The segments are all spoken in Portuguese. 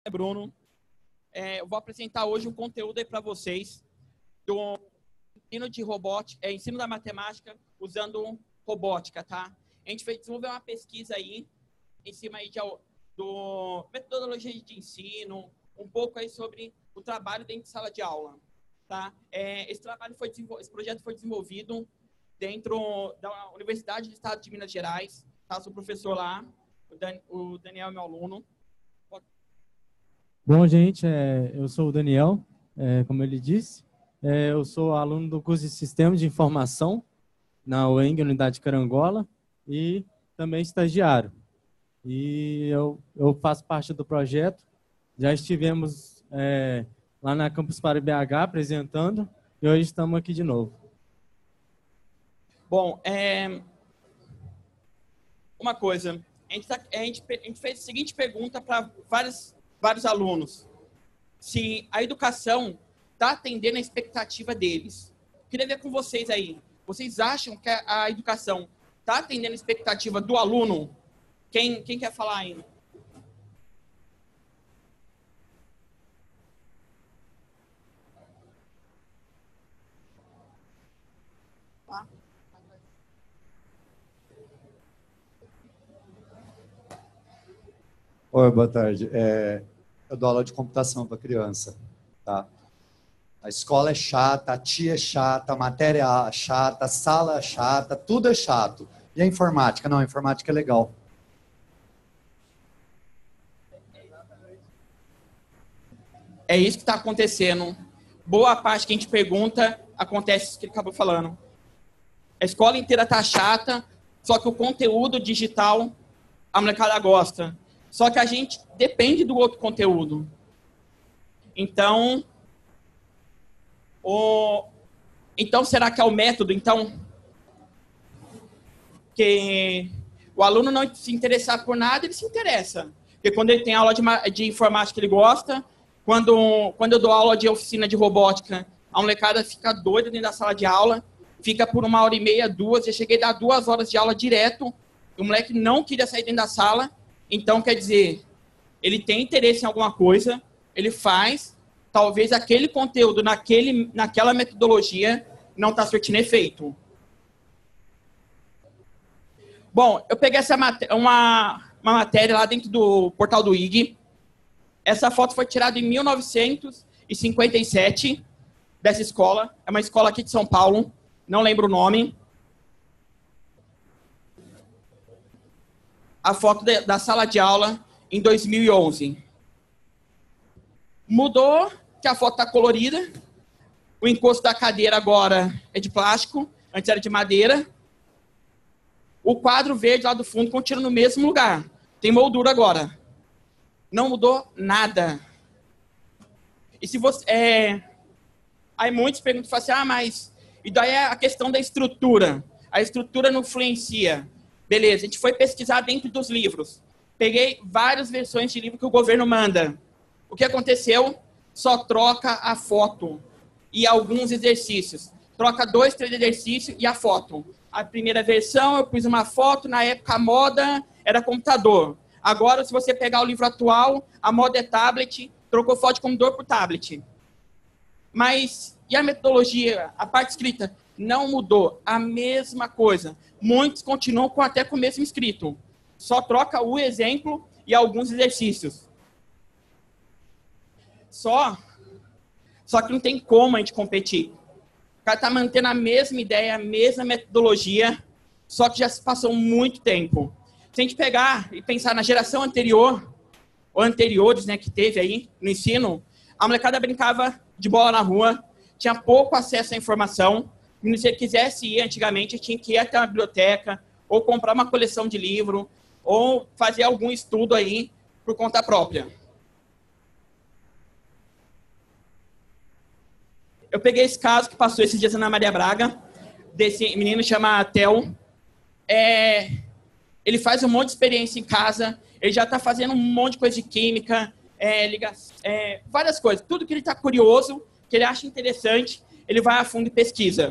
Bruno. Eu vou apresentar hoje um conteúdo aí para vocês do ensino de robótica, ensino da matemática usando robótica, tá? A gente vai desenvolver uma pesquisa aí em cima aí do metodologia de ensino, um pouco aí sobre o trabalho dentro de sala de aula, tá? Esse projeto foi desenvolvido dentro da Universidade do Estado de Minas Gerais, tá? Sou professor lá, o Daniel é meu aluno. Bom, gente, eu sou o Daniel, como ele disse, eu sou aluno do curso de Sistemas de Informação na UENG, Unidade Carangola, e também estagiário. E eu faço parte do projeto, já estivemos lá na Campus Party BH apresentando, e hoje estamos aqui de novo. Bom, uma coisa, a gente fez a seguinte pergunta para vários alunos: se a educação está atendendo a expectativa deles. Queria ver com vocês aí. Vocês acham que a educação está atendendo a expectativa do aluno? Quem quer falar aí? Oi, boa tarde. Eu dou aula de computação para criança, tá? A escola é chata, a tia é chata, a matéria é chata, a sala é chata, tudo é chato. E a informática? Não, a informática é legal. É isso que está acontecendo. Boa parte que a gente pergunta, acontece isso que ele acabou falando. A escola inteira está chata, só que o conteúdo digital a molecada gosta. Só que a gente depende do outro conteúdo. Então, será que é o método? Então, que o aluno não se interessar por nada, ele se interessa. Porque quando ele tem aula de informática, ele gosta. Quando eu dou aula de oficina de robótica, a molecada fica doida dentro da sala de aula, fica por 1h30, 2. Eu cheguei a dar 2 horas de aula direto, e o moleque não queria sair dentro da sala. Então, quer dizer, ele tem interesse em alguma coisa, ele faz, talvez aquele conteúdo naquela metodologia não está surtindo efeito. Bom, eu peguei uma matéria lá dentro do portal do IG. Essa foto foi tirada em 1957, dessa escola. É uma escola aqui de São Paulo, não lembro o nome. A foto da sala de aula em 2011. Mudou, que a foto está colorida. O encosto da cadeira agora é de plástico, antes era de madeira. O quadro verde lá do fundo continua no mesmo lugar. Tem moldura agora. Não mudou nada. E se você... Aí muitos perguntam, falam assim, mas... E daí é a questão da estrutura. A estrutura não influencia. Beleza, a gente foi pesquisar dentro dos livros. Peguei várias versões de livro que o governo manda. O que aconteceu? Só troca a foto e alguns exercícios. Troca 2, 3 exercícios e a foto. A primeira versão eu pus uma foto, na época a moda era computador. Agora, se você pegar o livro atual, a moda é tablet, trocou foto de computador por tablet. Mas, e a metodologia, a parte escrita? Não mudou, a mesma coisa. Muitos continuam até com o mesmo escrito. Só troca o exemplo e alguns exercícios. Só que não tem como a gente competir. O cara está mantendo a mesma ideia, a mesma metodologia, só que já se passou muito tempo. Se a gente pegar e pensar na geração anterior, ou anteriores, né, que teve aí no ensino, a molecada brincava de bola na rua, tinha pouco acesso à informação. Se você quisesse ir antigamente, tinha que ir até uma biblioteca, ou comprar uma coleção de livro, ou fazer algum estudo aí por conta própria. Eu peguei esse caso que passou esses dias na Maria Braga, desse menino chama Theo. Ele faz um monte de experiência em casa, ele já está fazendo um monte de coisa de química, várias coisas. Tudo que ele está curioso, que ele acha interessante, ele vai a fundo e pesquisa.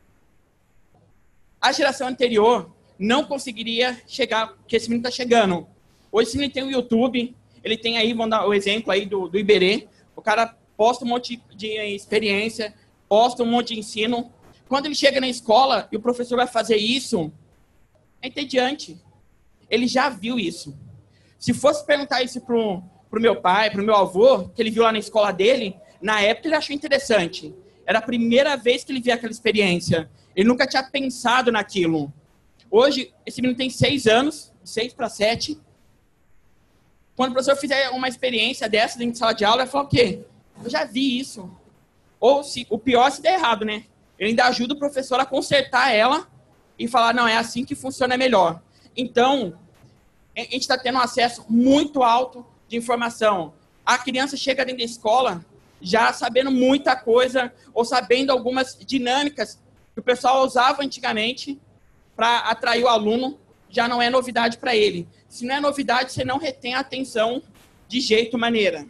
A geração anterior não conseguiria chegar, porque esse menino está chegando. Hoje esse menino tem o YouTube, Ele tem aí, vamos dar o exemplo aí do Iberê. O cara posta um monte de experiência, posta um monte de ensino. Quando ele chega na escola e o professor vai fazer isso, é entediante. Ele já viu isso. Se fosse perguntar isso pro meu pai, pro meu avô, que ele viu lá na escola dele, na época ele achou interessante. Era a primeira vez que ele via aquela experiência. Ele nunca tinha pensado naquilo. Hoje, esse menino tem 6 anos, 6 para 7. Quando o professor fizer uma experiência dessa dentro de sala de aula, ele fala o quê? Eu já vi isso. Ou, o pior, se der errado, né? Ele ainda ajuda o professor a consertar ela e falar, não, é assim que funciona melhor. Então, a gente está tendo um acesso muito alto de informação. A criança chega dentro da escola já sabendo muita coisa ou sabendo algumas dinâmicas que o pessoal usava antigamente para atrair o aluno, já não é novidade para ele. Se não é novidade, você não retém a atenção de jeito maneira.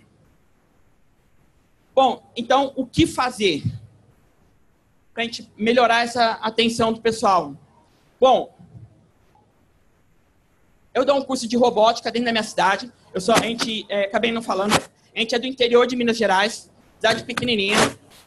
Bom, então, o que fazer para a gente melhorar essa atenção do pessoal? Bom, eu dou um curso de robótica dentro da minha cidade. Acabei não falando, a gente é do interior de Minas Gerais, cidade pequenininha.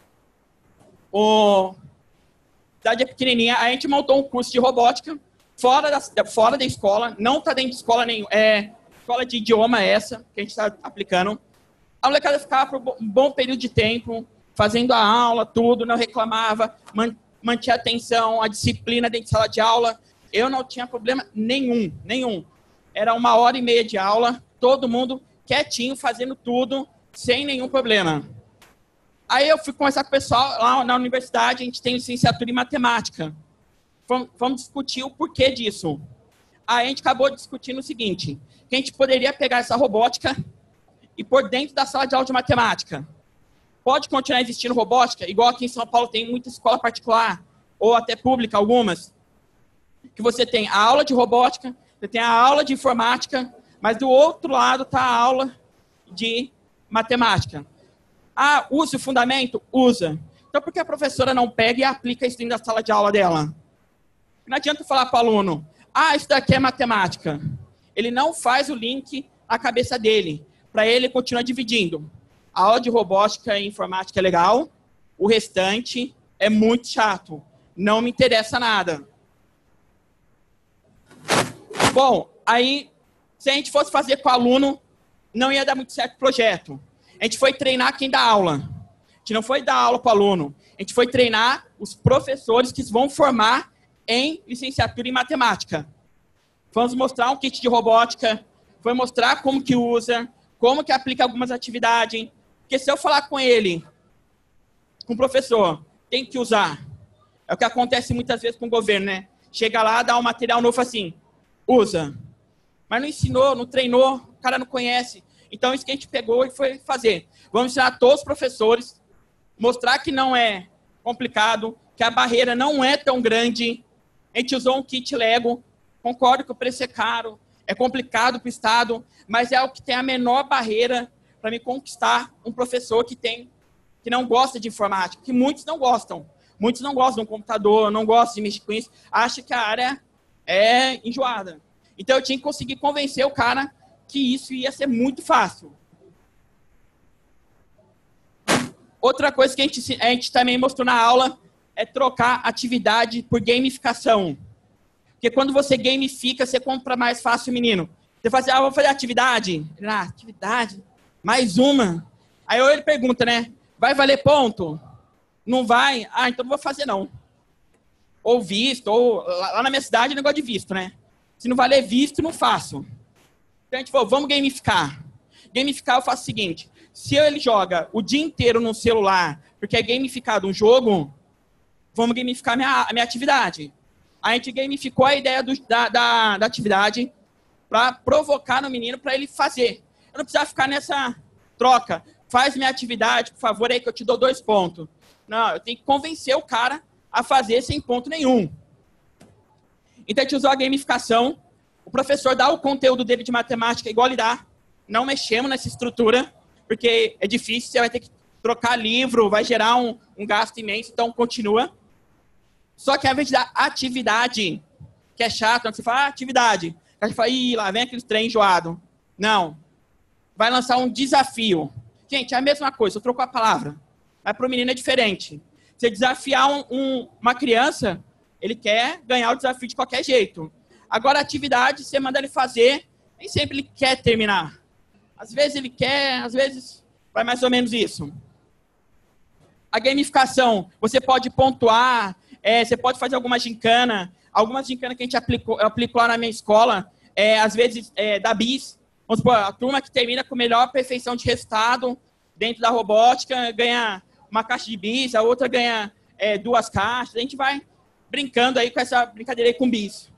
Cidade é pequenininha, a gente montou um curso de robótica fora da escola, não está dentro de escola nenhuma, é escola de idioma essa, que a gente está aplicando. A molecada ficava por um bom período de tempo, fazendo a aula, tudo, não reclamava, mantinha a atenção, a disciplina dentro de sala de aula. Eu não tinha problema nenhum. Era 1h30 de aula, todo mundo quietinho, fazendo tudo, sem nenhum problema. Aí eu fui conversar com o pessoal lá na universidade, a gente tem licenciatura em matemática. Vamos discutir o porquê disso. Aí a gente acabou discutindo o seguinte, que a gente poderia pegar essa robótica e pôr dentro da sala de aula de matemática. Pode continuar existindo robótica, igual aqui em São Paulo tem muita escola particular, ou até pública, algumas, que você tem a aula de robótica, você tem a aula de informática, mas do outro lado está a aula de matemática. Ah, usa o fundamento? Usa. Então, por que a professora não pega e aplica isso dentro da sala de aula dela? Não adianta falar para o aluno, isso daqui é matemática. Ele não faz o link na cabeça dele, para ele continuar dividindo. A aula de robótica e informática é legal, o restante é muito chato. Não me interessa nada. Bom, aí, se a gente fosse fazer com o aluno, não ia dar muito certo o projeto. A gente foi treinar quem dá aula. A gente não foi dar aula para o aluno. A gente foi treinar os professores que vão formar em licenciatura em matemática. Vamos mostrar um kit de robótica, foi mostrar como que usa, como que aplica algumas atividades. Porque se eu falar com ele, com o professor, tem que usar. É o que acontece muitas vezes com o governo, né? Chega lá, dá um material novo assim, usa. Mas não ensinou, não treinou, o cara não conhece. Então, isso que a gente pegou e foi fazer. Vamos ensinar a todos os professores, mostrar que não é complicado, que a barreira não é tão grande. A gente usou um kit Lego, concordo que o preço é caro, é complicado para o Estado, mas é o que tem a menor barreira para me conquistar um professor que não gosta de informática, que muitos não gostam. Muitos não gostam do computador, não gostam de mexer com isso, acham que a área é enjoada. Então, eu tinha que conseguir convencer o cara que isso ia ser muito fácil. Outra coisa que a gente também mostrou na aula é trocar atividade por gamificação. Porque quando você gamifica, você compra mais fácil o menino. Você fala assim, vou fazer atividade. Atividade? Mais uma. Aí ele pergunta, né? Vai valer ponto? Não vai? Então não vou fazer não. Ou visto, ou lá na minha cidade, negócio de visto, né? Se não valer visto, não faço. Então a gente falou, vamos gamificar. Gamificar eu faço o seguinte, se ele joga o dia inteiro no celular, porque é gamificado um jogo, vamos gamificar a minha atividade. A gente gamificou a ideia da atividade para provocar no menino, para ele fazer. Eu não precisava ficar nessa troca. Faz minha atividade, por favor, aí que eu te dou 2 pontos. Não, eu tenho que convencer o cara a fazer sem ponto nenhum. Então a gente usou a gamificação. O professor dá o conteúdo dele de matemática igual ele dá. Não mexemos nessa estrutura, porque é difícil, você vai ter que trocar livro, vai gerar um gasto imenso, então continua. Só que ao invés de dar atividade, que é chato, quando você fala atividade, a gente fala, lá vem aquele trem enjoado. Não. vai lançar um desafio. Gente, é a mesma coisa, eu troco a palavra. Mas para o menino é diferente. Você desafiar uma criança, ele quer ganhar o desafio de qualquer jeito. Agora, a atividade, você manda ele fazer, nem sempre ele quer terminar. Às vezes ele quer, às vezes vai mais ou menos isso. A gamificação, você pode pontuar, você pode fazer alguma gincana. Algumas gincanas que a gente eu aplico lá na minha escola, às vezes da BIS. Vamos supor, a turma que termina com melhor perfeição de resultado dentro da robótica ganha uma caixa de bis, a outra ganha 2 caixas. A gente vai brincando aí com essa brincadeira aí com bis.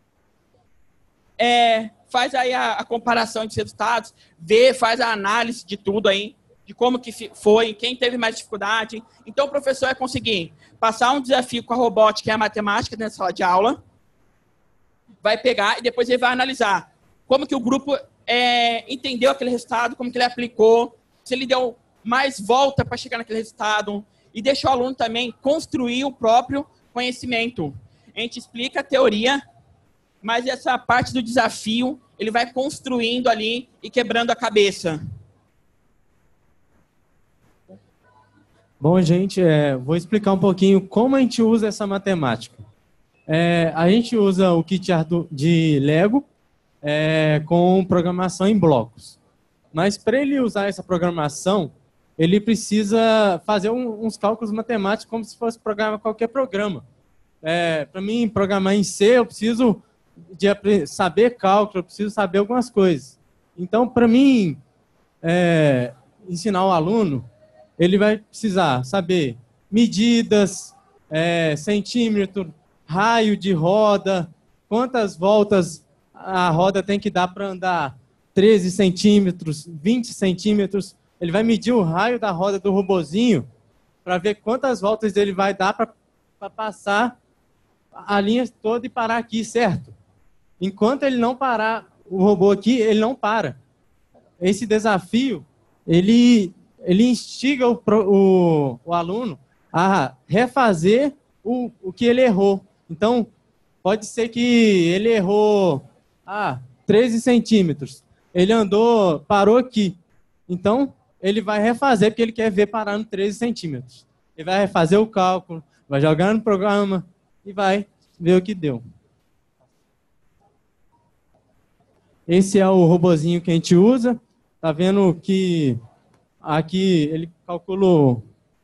Faz aí a comparação de resultados, faz a análise de tudo aí, de como que foi, quem teve mais dificuldade. Então, o professor vai conseguir passar um desafio com a robótica e a matemática dentro da sala de aula, vai pegar e depois ele vai analisar como que o grupo entendeu aquele resultado, como que ele aplicou, se ele deu mais volta para chegar naquele resultado, e deixa o aluno também construir o próprio conhecimento. A gente explica a teoria, mas essa parte do desafio, ele vai construindo ali e quebrando a cabeça. Bom, gente, vou explicar um pouquinho como a gente usa essa matemática. A gente usa o kit de Lego com programação em blocos. Mas para ele usar essa programação, ele precisa fazer uns cálculos matemáticos como se fosse programar qualquer programa. Para mim, programar em C, eu preciso de saber cálculo, eu preciso saber algumas coisas. Então, para mim, ensinar o aluno, ele vai precisar saber medidas, centímetro, raio de roda, quantas voltas a roda tem que dar para andar 13 centímetros, 20 centímetros. Ele vai medir o raio da roda do robozinho para ver quantas voltas ele vai dar para passar a linha toda e parar aqui, certo? Enquanto ele não parar o robô aqui, ele não para. Esse desafio, ele instiga o aluno a refazer o que ele errou. Então, pode ser que ele errou 13 centímetros. Ele parou aqui. Então, ele vai refazer, porque ele quer ver parar no 13 centímetros. Ele vai refazer o cálculo, vai jogar no programa e vai ver o que deu. Esse é o robozinho que a gente usa. Tá vendo que aqui ele calculou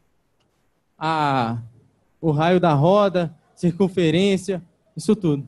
o raio da roda, circunferência, isso tudo.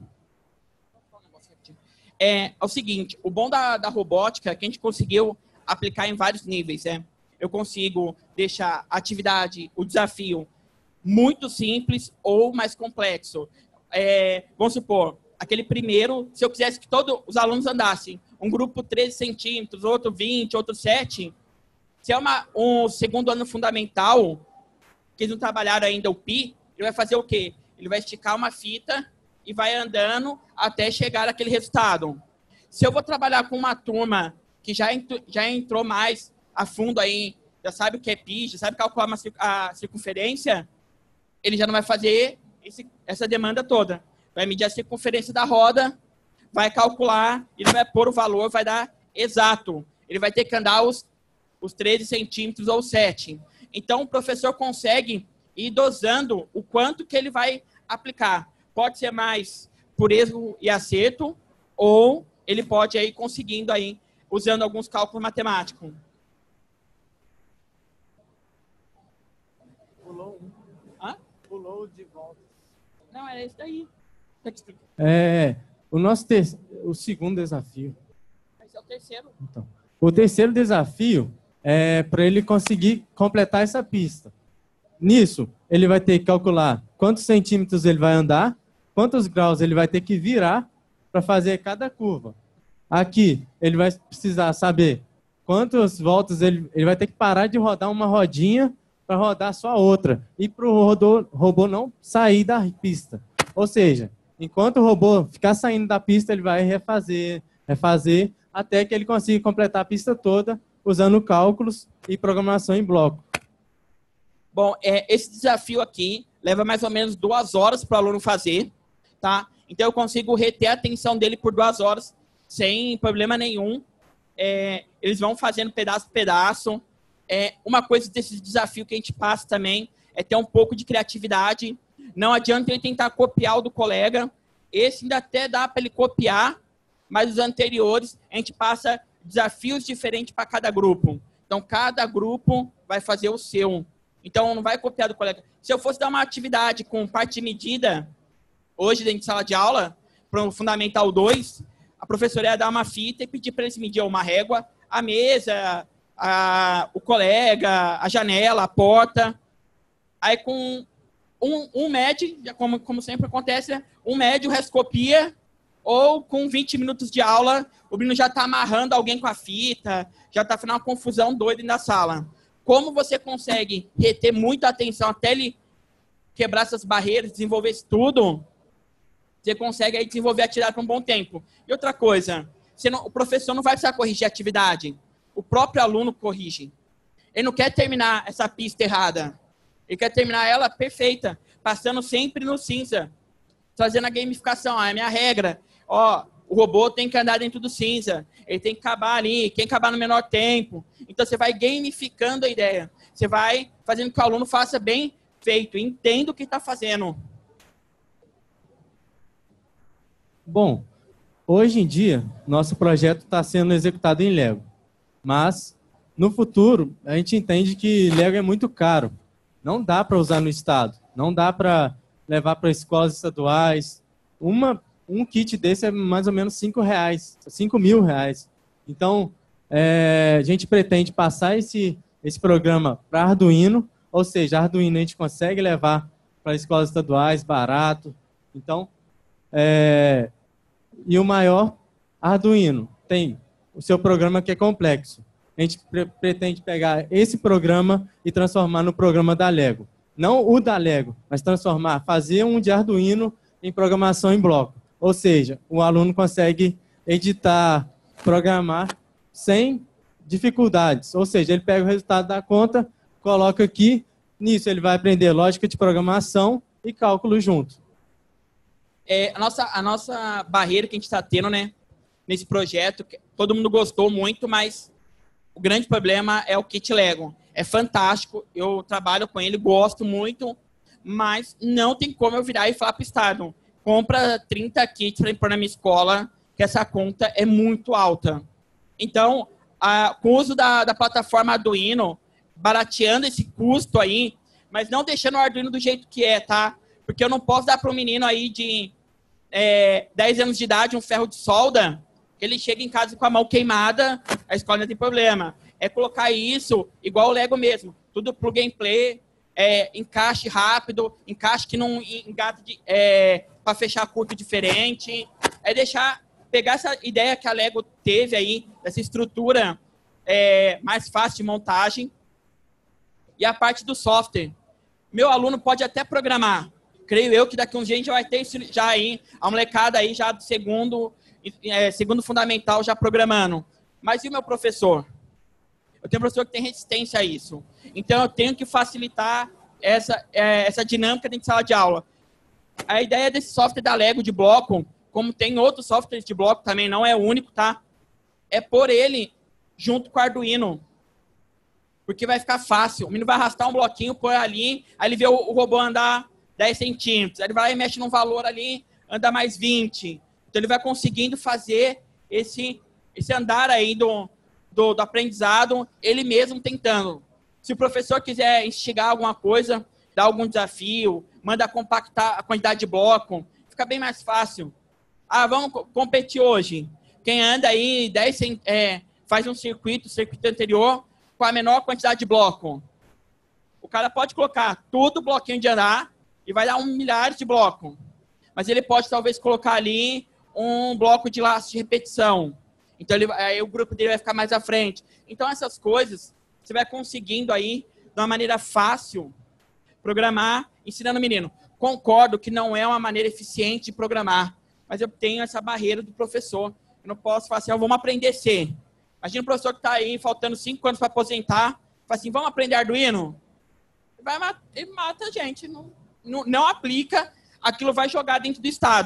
É o seguinte, o bom da robótica é que a gente conseguiu aplicar em vários níveis. Eu consigo deixar a atividade, o desafio, muito simples ou mais complexo. Vamos supor, aquele primeiro, se eu quisesse que todos os alunos andassem, um grupo 13 centímetros, outro 20, outro 7, se é um segundo ano fundamental, que eles não trabalharam ainda o pi, ele vai fazer o quê? Ele vai esticar uma fita e vai andando até chegar naquele resultado. Se eu vou trabalhar com uma turma que já entrou mais a fundo aí, já sabe o que é pi, já sabe calcular a circunferência, ele já não vai fazer essa demanda toda. Vai medir a circunferência da roda, vai calcular, ele vai pôr o valor, vai dar exato. Ele vai ter que andar os 13 centímetros ou 7. Então, o professor consegue ir dosando o quanto que ele vai aplicar. Pode ser mais por erro e acerto, ou ele pode ir conseguindo aí, usando alguns cálculos matemáticos. Pulou de volta. Não, é esse daí. O segundo desafio. Esse é o terceiro. Então, o terceiro desafio é para ele conseguir completar essa pista. Nisso, ele vai ter que calcular quantos centímetros ele vai andar, quantos graus ele vai ter que virar para fazer cada curva. Aqui, ele vai precisar saber quantas voltas ele vai ter que parar de rodar uma rodinha para rodar só outra. E para o robô não sair da pista. Ou seja, enquanto o robô ficar saindo da pista, ele vai refazer, até que ele consiga completar a pista toda usando cálculos e programação em bloco. Bom, esse desafio aqui leva mais ou menos 2 horas para o aluno fazer, tá? Então, eu consigo reter a atenção dele por 2 horas sem problema nenhum. eles vão fazendo pedaço por pedaço. Uma coisa desse desafio que a gente passa também é ter um pouco de criatividade. Não adianta ele tentar copiar o do colega. Esse ainda até dá para ele copiar, mas os anteriores a gente passa desafios diferentes para cada grupo. Então, cada grupo vai fazer o seu. Então, não vai copiar do colega. Se eu fosse dar uma atividade com parte de medida, hoje dentro de sala de aula, para o Fundamental 2, a professora ia dar uma fita e pedir para eles medir uma régua, a mesa, o colega, a janela, a porta. Aí, com um mede, como sempre acontece, né? Um mede, o resto copia, ou com 20 minutos de aula, o menino já está amarrando alguém com a fita, já está fazendo uma confusão doida na sala. Como você consegue reter muita atenção até ele quebrar essas barreiras, desenvolver isso tudo, você consegue aí desenvolver a atividade por um bom tempo. E outra coisa, o professor não vai precisar corrigir a atividade, o próprio aluno corrige. Ele não quer terminar essa pista errada, ele quer terminar ela perfeita, passando sempre no cinza, fazendo a gamificação. É a minha regra. O robô tem que andar dentro do cinza, ele tem que acabar ali, quem acabar no menor tempo. Então, você vai gamificando a ideia. Você vai fazendo que o aluno faça bem feito, entenda o que está fazendo. Bom, hoje em dia, nosso projeto está sendo executado em Lego. Mas, no futuro, a gente entende que Lego é muito caro. Não dá para usar no estado. Não dá para levar para escolas estaduais. Um kit desse é mais ou menos R$5, R$5.000. Então, a gente pretende passar esse programa para Arduino, ou seja, Arduino a gente consegue levar para escolas estaduais, barato. Então, e o maior, Arduino, tem o seu programa que é complexo. A gente pretende pegar esse programa e transformar no programa da Lego. Não o da Lego, mas fazer um de Arduino em programação em bloco. Ou seja, o aluno consegue editar, programar sem dificuldades. Ou seja, ele pega o resultado da conta, coloca aqui, nisso ele vai aprender lógica de programação e cálculo junto. A nossa barreira que a gente está tendo, né, nesse projeto, todo mundo gostou muito, mas o grande problema é o kit Lego. É fantástico, eu trabalho com ele, gosto muito, mas não tem como eu virar e falar para o Estado, compra 30 kits para impor na minha escola, que essa conta é muito alta. Então, com o uso da plataforma Arduino, barateando esse custo aí, mas não deixando o Arduino do jeito que é, tá? Porque eu não posso dar para um menino aí de 10 anos de idade um ferro de solda, que ele chega em casa com a mão queimada, a escola não tem problema. É colocar isso igual o Lego mesmo, tudo plug and play, encaixe rápido, encaixe que não engata para fechar curto diferente. Pegar essa ideia que a Lego teve aí, dessa estrutura mais fácil de montagem, e a parte do software. Meu aluno pode até programar. Creio eu que daqui a uns dias a gente vai ter já aí, a molecada aí já do segundo fundamental já programando. Mas e o meu professor? Eu tenho um professor que tem resistência a isso. Então, eu tenho que facilitar essa dinâmica dentro de sala de aula. A ideia desse software da Lego de bloco, como tem outros softwares de bloco também, não é o único, tá? É pôr ele junto com o Arduino. Porque vai ficar fácil. O menino vai arrastar um bloquinho, põe ali, aí ele vê o robô andar 10 centímetros. Aí ele vai lá e mexe num valor ali, anda mais 20. Então, ele vai conseguindo fazer esse andar aí do aprendizado, ele mesmo tentando. Se o professor quiser instigar alguma coisa, dar algum desafio, manda compactar a quantidade de bloco, fica bem mais fácil. Vamos competir hoje. Quem anda aí, faz um circuito anterior, com a menor quantidade de bloco. O cara pode colocar tudo bloquinho de andar e vai dar milhares de bloco. Mas ele pode, talvez, colocar ali um bloco de laço de repetição. Então, aí o grupo dele vai ficar mais à frente. Então, essas coisas, você vai conseguindo aí, de uma maneira fácil, programar, ensinando o menino. Concordo que não é uma maneira eficiente de programar, mas eu tenho essa barreira do professor. Eu não posso falar assim, vamos aprender C. Imagina o professor que está aí, faltando 5 anos para aposentar, fala assim, vamos aprender Arduino? Ele mata a gente, não aplica, aquilo vai jogar dentro do Estado.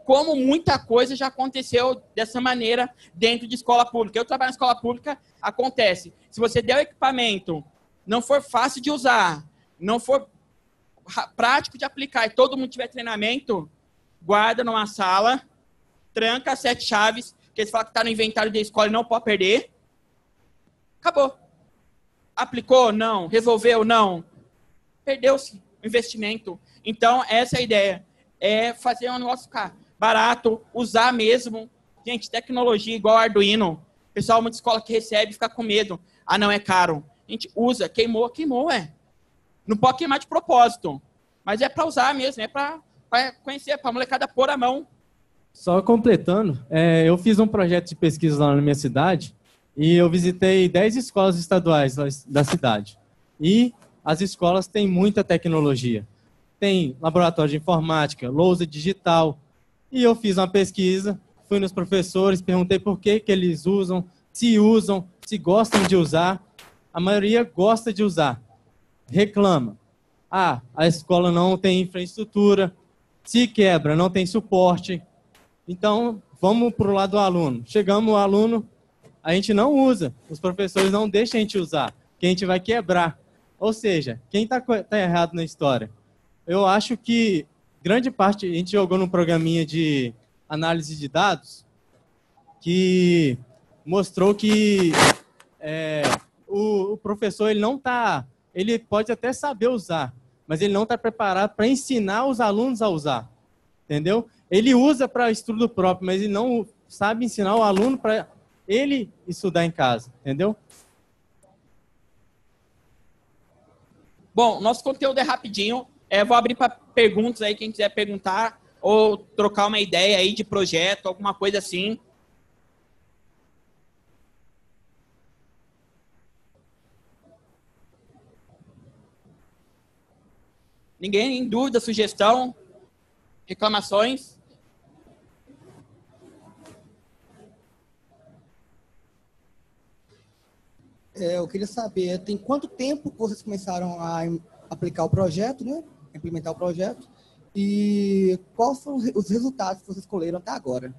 como muita coisa já aconteceu dessa maneira dentro de escola pública. Eu trabalho na escola pública, acontece. Se você der o equipamento, não for fácil de usar, não for prático de aplicar e todo mundo tiver treinamento, guarda numa sala, tranca as 7 chaves, que eles falam que está no inventário da escola e não pode perder. Acabou. Aplicou? Não. Resolveu? Não. Perdeu-se o investimento. Então, essa é a ideia. É fazer um negócio ficar barato, usar mesmo. Gente, tecnologia igual Arduino. O pessoal, muita escola que recebe fica com medo. Ah, não, é caro. A gente usa. Queimou, é. Não pode queimar de propósito. Mas é para usar mesmo, é para conhecer, para a molecada pôr a mão. Só completando, eu fiz um projeto de pesquisa lá na minha cidade e eu visitei 10 escolas estaduais da cidade. E as escolas têm muita tecnologia. Tem laboratório de informática, lousa digital. E eu fiz uma pesquisa, fui nos professores, perguntei por que eles usam, se gostam de usar. A maioria gosta de usar. Reclama. Ah, a escola não tem infraestrutura, se quebra, não tem suporte. Então, vamos para o lado do aluno. Chegamos, o aluno, a gente não usa. Os professores não deixam a gente usar, que a gente vai quebrar. Ou seja, quem está errado na história? Eu acho que grande parte, a gente jogou num programinha de análise de dados, que mostrou que o professor ele pode até saber usar, mas ele não está preparado para ensinar os alunos a usar, entendeu? Ele usa para estudo próprio, mas ele não sabe ensinar o aluno para ele estudar em casa, entendeu? Bom, nosso conteúdo é rapidinho. Vou abrir para perguntas aí, quem quiser perguntar ou trocar uma ideia aí de projeto, alguma coisa assim. Ninguém em dúvida, sugestão, reclamações? Eu queria saber, tem quanto tempo que vocês começaram a aplicar o projeto, né? Implementar o projeto? E quais foram os resultados que vocês colheram até agora?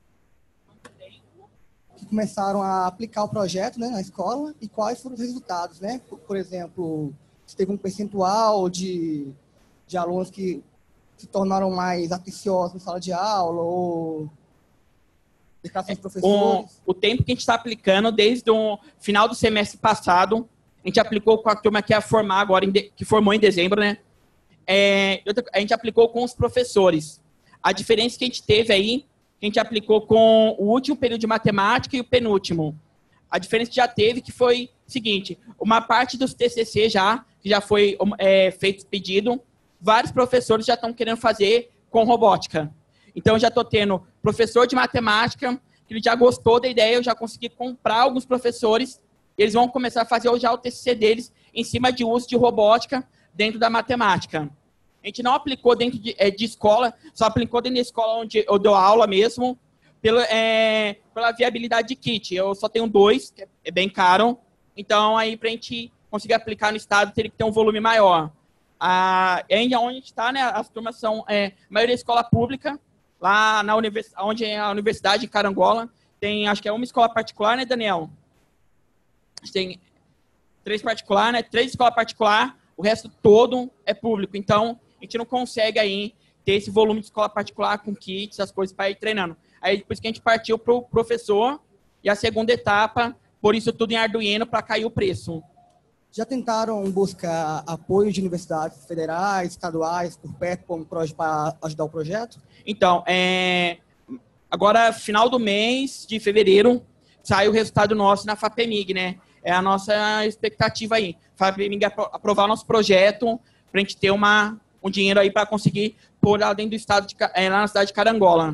Que começaram a aplicar o projeto, né, na escola, e quais foram os resultados, né? Por exemplo, se teve um percentual de alunos que se tornaram mais atenciosos na sala de aula, ou dedicação dos professores. O tempo que a gente está aplicando, desde o final do semestre passado, a gente aplicou com a turma que ia formar agora, que formou em dezembro, né? A gente aplicou com os professores. A diferença que a gente teve aí, que a gente aplicou com o último período de matemática e o penúltimo. A diferença que já teve, que foi o seguinte, uma parte dos TCC que já foi feito pedido, vários professores já estão querendo fazer com robótica. Então, eu já estou tendo professor de matemática, que ele já gostou da ideia, eu já consegui comprar alguns professores, eles vão começar a fazer já o TCC deles em cima de uso de robótica dentro da matemática. A gente não aplicou dentro de escola, só aplicou dentro da escola onde eu dou aula mesmo, pela viabilidade de kit. Eu só tenho 2, que é bem caro, então aí para a gente conseguir aplicar no estado teria que ter um volume maior. Onde a gente está, né, as turmas são, a maioria é escola pública, lá onde é a Universidade de Carangola, tem, acho que é uma escola particular, né, Daniel? Tem 3 particular, né, 3 escolas particular, o resto todo é público. Então, a gente não consegue aí ter esse volume de escola particular com kits, as coisas para ir treinando. Aí, depois que a gente partiu para o professor, e a segunda etapa, por isso tudo em Arduino, para cair o preço. Já tentaram buscar apoio de universidades federais, estaduais, por perto, para ajudar o projeto? Então, agora, final do mês de fevereiro, sai o resultado nosso na FAPEMIG, né? É a nossa expectativa aí. FAPEMIG aprovar o nosso projeto para a gente ter um dinheiro aí para conseguir pôr lá dentro do estado, lá na cidade de Carangola.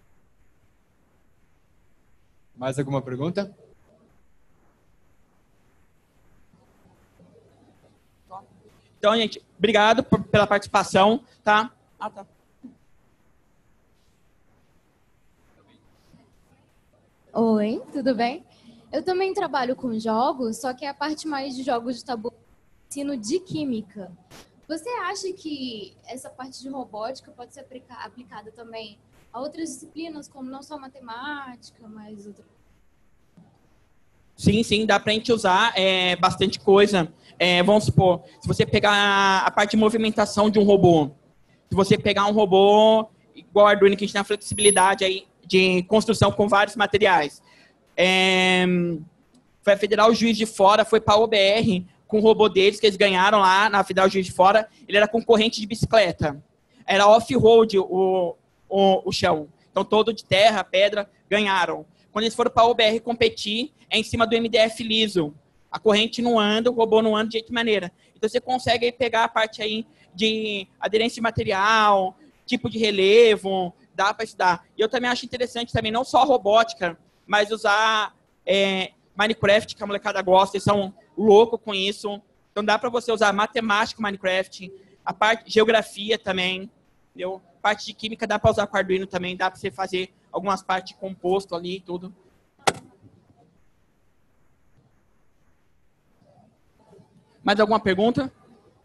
Mais alguma pergunta? Então, gente, obrigado pela participação, tá? Tá. Oi, tudo bem? Eu também trabalho com jogos, só que é a parte mais de jogos de tabuleiro, ensino de química. Você acha que essa parte de robótica pode ser aplicada também a outras disciplinas, como não só matemática, mas outras. Sim, sim, dá para a gente usar bastante coisa. Vamos supor, se você pegar a parte de movimentação de um robô, se você pegar um robô igual ao Arduino, que a gente tem a flexibilidade aí de construção com vários materiais. Foi a Federal Juiz de Fora, foi para a OBR com o robô deles, que eles ganharam lá na Federal Juiz de Fora. Ele era concorrente de bicicleta. Era off-road o chão. Então, todo de terra, pedra, ganharam. Quando eles foram para a OBR competir, é em cima do MDF liso. A corrente não anda, o robô não anda de jeito maneira. Então, você consegue aí pegar a parte aí de aderência de material, tipo de relevo, dá para estudar. E eu também acho interessante também, não só a robótica, mas usar Minecraft, que a molecada gosta, eles são loucos com isso. Então, dá para você usar matemática, Minecraft, a parte de geografia também, entendeu? Parte de química dá para usar com Arduino também, dá para você fazer algumas partes de composto ali e tudo. Mais alguma pergunta?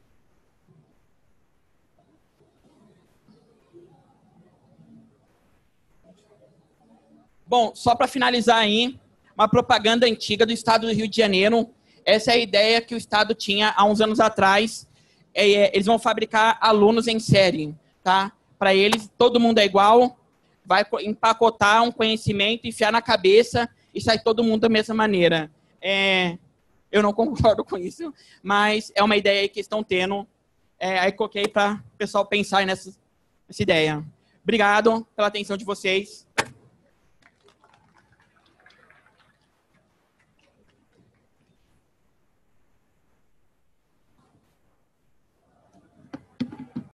Bom, só para finalizar aí, uma propaganda antiga do estado do Rio de Janeiro. Essa é a ideia que o estado tinha há uns anos atrás. Eles vão fabricar alunos em série, tá? Para eles, todo mundo é igual, vai empacotar um conhecimento, enfiar na cabeça e sai todo mundo da mesma maneira. Eu não concordo com isso, mas é uma ideia aí que estão tendo. Aí coloquei para o pessoal pensar nessa ideia. Obrigado pela atenção de vocês.